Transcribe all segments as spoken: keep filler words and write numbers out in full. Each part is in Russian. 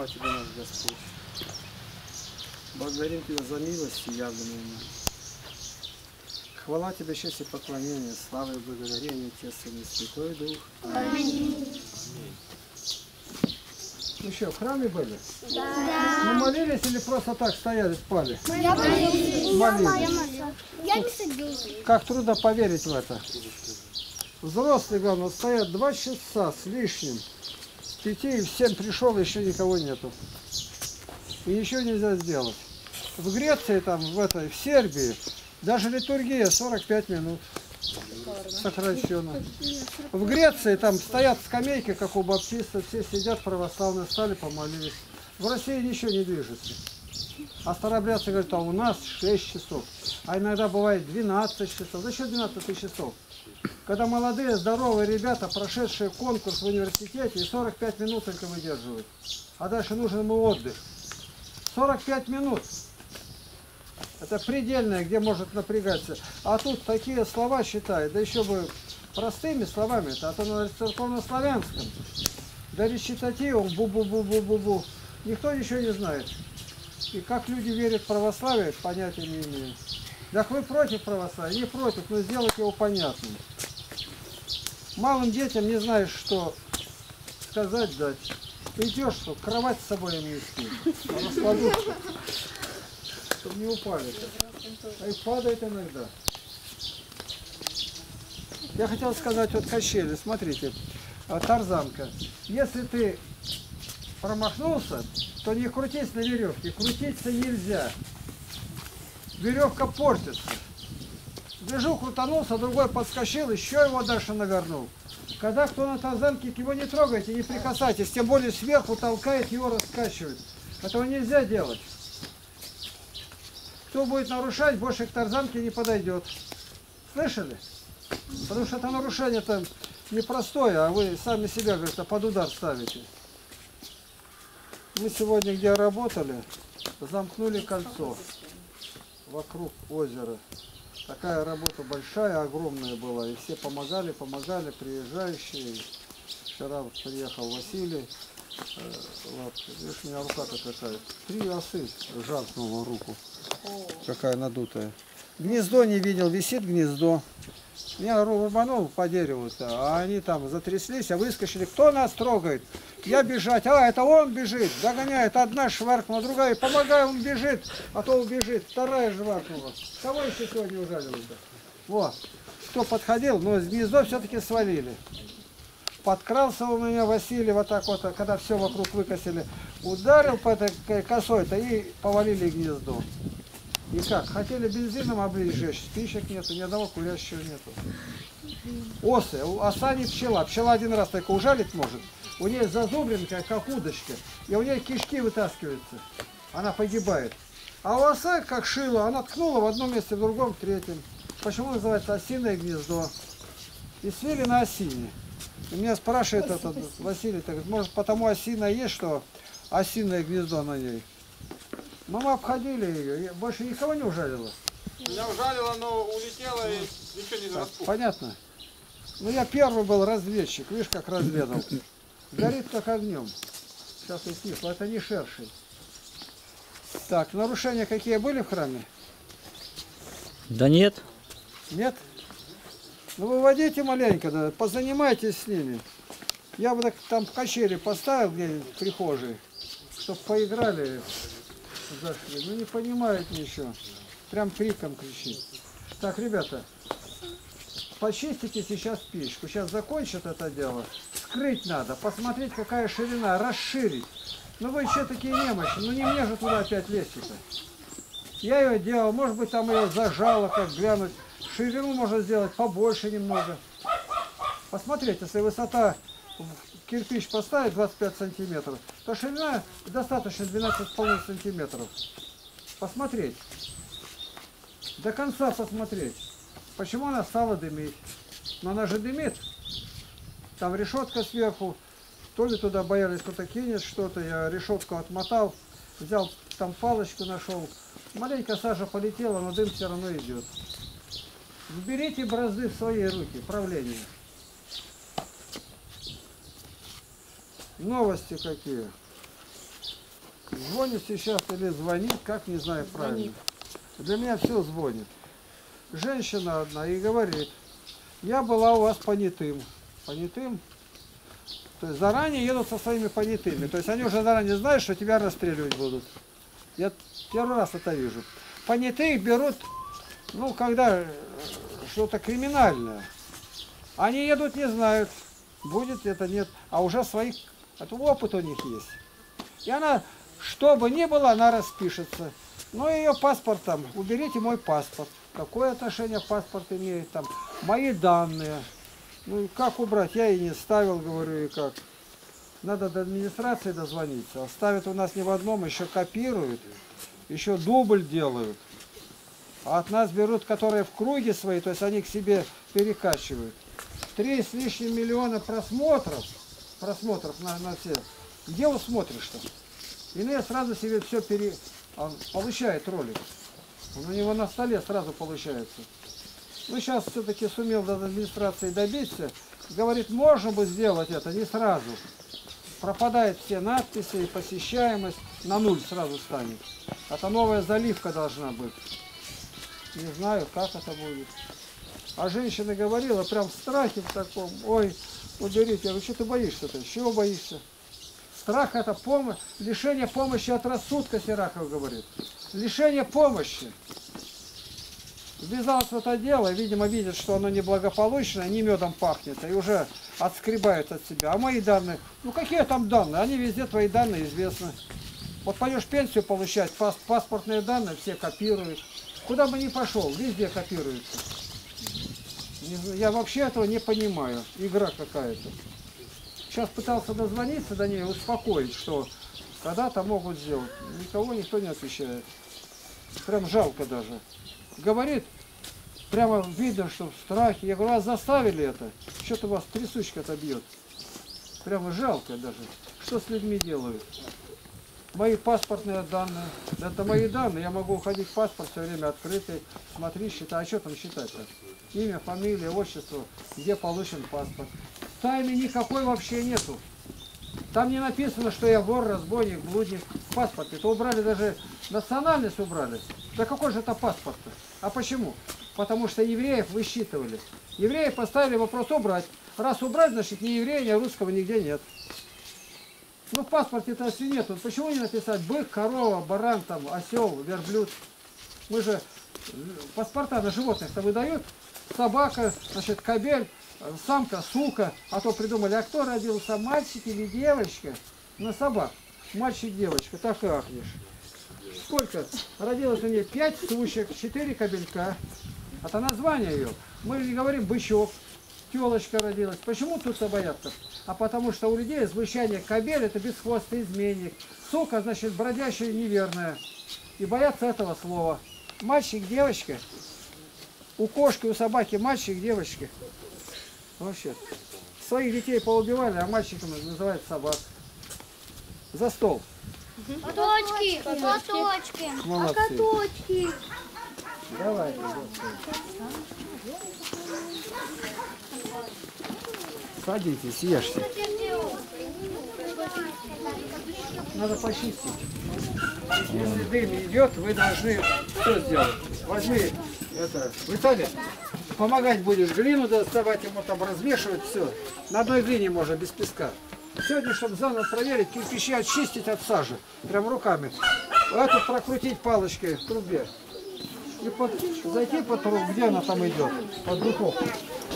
Слава Тебе, наш Господь. Благодарим Тебя за милость явленную нам. Хвала Тебе, честь и поклонение, слава и благодарение Тебе, Сын и Святой Дух. Аминь. Ну что, в храме были? Да. Мы молились или просто так стояли, спали? Я молилась. Молились. Я не садилась. Как трудно поверить в это. Взрослые, главное, стоят два часа с лишним. С пяти и в семь пришел, еще никого нету. И ничего нельзя сделать. В Греции, там, в этой, в Сербии, даже литургия сорок пять минут сокращена. В Греции там стоят скамейки, как у баптистов, все сидят православные, стали, помолились. В России ничего не движется. А старообрядцы говорят, а у нас шесть часов, а иногда бывает двенадцать часов. Зачем двенадцать часов? Когда молодые, здоровые ребята, прошедшие конкурс в университете, и сорок пять минут только выдерживают. А дальше нужен ему отдых. сорок пять минут. Это предельное, где может напрягаться. А тут такие слова считают, да еще бы простыми словами, а то на церковнославянском. Да речитативом, бу-бу-бу-бу-бу-бу. Никто ничего не знает. И как люди верят в православие, понятия не имеют. Так вы против православия? Не против, но сделать его понятным. Малым детям не знаешь, что сказать дать. Идешь, что кровать с собой им нести. Раскладушку. Чтобы не упали. А их падает иногда. Я хотел сказать, вот качели, смотрите, тарзанка. Если ты промахнулся, то не крутись на веревке. Крутиться нельзя. Веревка портится. Бежу, крутанулся, другой подскочил, еще его дальше навернул. Когда кто на тарзанке, его не трогайте, не прикасайтесь, тем более сверху толкает, его раскачивает. Этого нельзя делать. Кто будет нарушать, больше к тарзанке не подойдет. Слышали? Потому что это нарушение там непростое, а вы сами себя, говорит, под удар ставите. Мы сегодня, где работали, замкнули кольцо вокруг озера. Такая работа большая, огромная была. И все помогали, помогали, приезжающие. Вчера вот приехал Василий. Э, вот, видишь, у меня рука-то какая. Три осы жахнула руку. Какая надутая. Гнездо не видел, висит гнездо. Я рубанул по дереву-то, а они там затряслись, а выскочили. Кто нас трогает? Я бежать. А, это он бежит. Догоняет. Одна шваркнула, другая. Помогай, он бежит. А то убежит. Вторая шваркнула. Кого еще сегодня ужалилось-то? Вот. Кто подходил, но гнездо все-таки свалили. Подкрался у меня Василий вот так вот, когда все вокруг выкосили. Ударил по этой косой-то и повалили гнездо. И как? Хотели бензином облить, жечь, спичек нету, ни одного курящего нету. Осы, оса не пчела. Пчела один раз только ужалить может. У нее зазубринка, как удочка, и у нее кишки вытаскиваются. Она погибает. А у осы, как шило, она ткнула в одном месте, в другом, в третьем. Почему называется осиное гнездо? И свели на осине. И меня спрашивает этот Василий, так, может потому осина есть, что осиное гнездо на ней? Но мы обходили ее, больше никого не ужалило. Меня ужалило, но улетело и ничего не распухло. Понятно? Ну я первый был разведчик, видишь, как разведал. Горит как огнем. Сейчас и снесло, это не шершень. Так, нарушения какие были в храме? Да нет. Нет? Ну выводите маленько, да, позанимайтесь с ними. Я бы так там в качели поставил где-нибудь в прихожей, чтобы поиграли, зашли. Ну не понимают ничего. Прям криком кричит. Так, ребята, почистите сейчас печку. Сейчас закончат это дело. Скрыть надо, посмотреть, какая ширина, расширить. Ну вы что такие немощные? Ну не мне же туда опять лезть-то. Я ее делал, может быть там ее зажало, как глянуть. Ширину можно сделать побольше немного. Посмотреть, если высота кирпич поставить двадцать пять сантиметров, то ширина достаточно двенадцать с половиной сантиметров. Посмотреть. До конца посмотреть. Почему она стала дымить? Но она же дымит. Там решетка сверху. То ли туда боялись, кто-то кинет что-то. Я решетку отмотал. Взял там палочку, нашел. Маленькая сажа полетела, но дым все равно идет. Берите бразды в свои руки, правление. Новости какие. Звонит сейчас или звонит, как не знаю правильно. Для меня все звонит. Женщина одна и говорит, я была у вас понятым. Понятым? То есть заранее едут со своими понятыми. То есть они уже заранее знают, что тебя расстреливать будут. Я первый раз это вижу. Понятых берут, ну, когда что-то криминальное. Они едут, не знают, будет это, нет. А уже своих, это опыт у них есть. И она, что бы ни было, она распишется. Но ее паспорт там, уберите мой паспорт. Какое отношение паспорт имеет там? Мои данные. Ну и как убрать? Я и не ставил, говорю, и как. Надо до администрации дозвониться. Оставят у нас не в одном, еще копируют, еще дубль делают. А от нас берут, которые в круге свои, то есть они к себе перекачивают. Три с лишним миллиона просмотров, просмотров на, на все. Где он смотришь-то? Иные сразу себе все пере... Он получает ролик. Он у него на столе сразу получается. Ну, сейчас все-таки сумел до администрации добиться. Говорит, можно бы сделать это, не сразу. Пропадают все надписи и посещаемость на нуль сразу станет. Это новая заливка должна быть. Не знаю, как это будет. А женщина говорила, прям в страхе в таком, ой, уберите. Я говорю, что ты боишься-то? Чего боишься? Страх это помощь, лишение помощи от рассудка, Серахов говорит. Лишение помощи. Ввязалась в это дело, видимо, видят, что оно неблагополучное, не медом пахнет, и уже отскребают от себя. А мои данные, ну какие там данные? Они везде, твои данные известны. Вот пойдешь пенсию получать, пас, паспортные данные все копируют. Куда бы ни пошел, везде копируются. Я вообще этого не понимаю. Игра какая-то. Сейчас пытался дозвониться до нее, успокоить, что когда-то могут сделать. Никого никто не отвечает. Прям жалко даже. Говорит, прямо видно, что в страхе. Я говорю, вас заставили это? Что-то вас трясучка-то бьет. Прямо жалко даже. Что с людьми делают? Мои паспортные данные. Это мои данные. Я могу уходить в паспорт все время открытый. Смотри, считай. А что там считать-то? Имя, фамилия, отчество. Где получен паспорт. Тайны никакой вообще нету. Там не написано, что я вор, разбойник, блудник. В паспорте-то убрали, даже национальность убрали. Да какой же это паспорт-то? А почему? Потому что евреев высчитывали. Евреи поставили вопрос убрать. Раз убрать, значит ни еврея, ни русского нигде нет. Ну в паспорте-то все нету. Почему не написать бык, корова, баран, там, осел, верблюд? Мы же паспорта на животных-то выдают. Собака, значит, кобель, самка, сука. А то придумали, а кто родился, мальчик или девочка? На собак. Мальчик, девочка, так и ахнешь. Сколько? Родилось у нее пять сучек, четыре кобелька. Это название ее. Мы не говорим бычок. Телочка родилась. Почему тут боятся? А потому что у людей звучание кобель это бесхвостый изменник. Сука, значит, бродящая неверная. И боятся этого слова. Мальчик, девочка. У кошки, у собаки мальчик, девочка. Вообще. Своих детей поубивали, а мальчикам называют собак. За стол. Коточки, коточки. Молодцы. А коточки? Давайте. Садитесь, ешьте. Надо почистить. Если дым идет, вы должны что сделать? Возьми это. Вы сами помогать будешь глину доставать, ему там размешивать все. На одной глине можно, без песка. Сегодня, чтобы заново проверить, кирпичи очистить от сажи. Прям руками. Эту прокрутить палочкой в трубе. И под, зайти под трубу, где она там идет? Под духовку.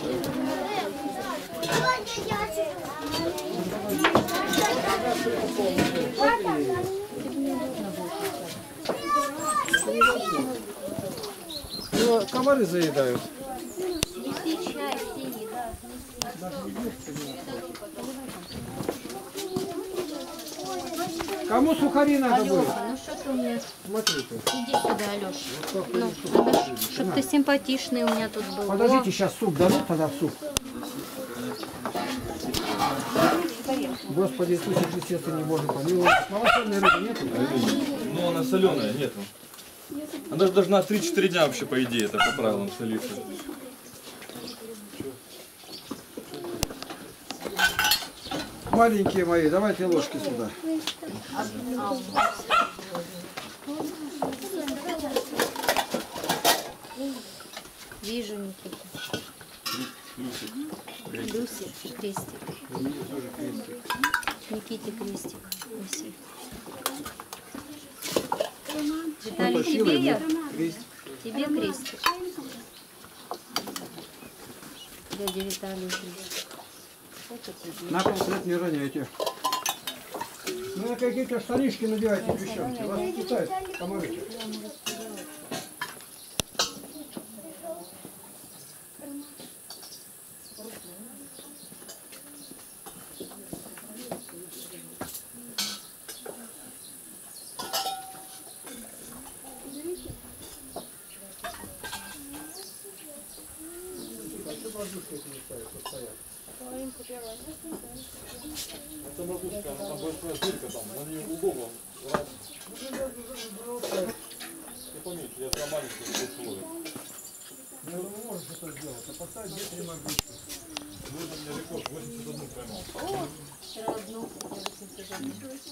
Его комары заедают. Кому сухари надо Алёша, будет? ну что ты у меня? Смотрите. Иди сюда, Алёша. Ну, надо, чтоб ты симпатичный у меня тут был. Подождите, сейчас суп дадут, тогда в суп. Господи Иисусе Христе, ты не можешь помиловать. Малосольной рыбы нету? Ну, она соленая, нету. Она же должна три-четыре дня вообще, по идее, это по правилам солиться. Маленькие мои, давайте ложки сюда. Вижу, Никита. Люсик и крестик. Никите крестик. Неси. Виталий, тебе я? Тебе крестик. Дядя Виталий крестик. Это тебе. На концерт не роняйте. Ну, какие-то штанишки надевайте, девчонки. Вас кусают комары. Это макушка, она там большая дырка, там, на нее углом. Раз. Ты помните, я за маленький условия. Ну, вы можете это сделать, а поставить две-три могучки. Можно мне рекорд восемьдесят один поймал. Вчера одну, восемьдесят один.